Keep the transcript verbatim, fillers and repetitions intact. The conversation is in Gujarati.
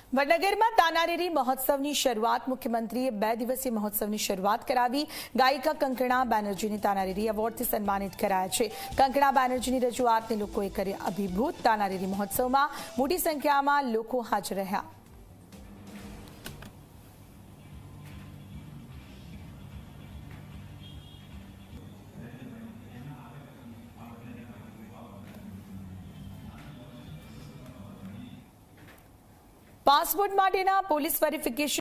વડનગરમાં તાનારીરી મહોત્સવની શરૂઆત મુખ્યમંત્રીએ બે દિવસીય મહોત્સવની શરૂઆત કરાવી। ગાયિકા કંકણા બેનર્જીને તાનારીરી એવોર્ડથી સન્માનિત કરાયા છે। કંકણા બેનર્જીની રજૂઆતને લોકોએ કરી અભિભૂત। તાનારીરી મહોત્સવમાં મોટી સંખ્યામાં લોકો હાજર રહ્યા। પાસપોર્ટ માટેના પોલીસ વેરિફિકેશન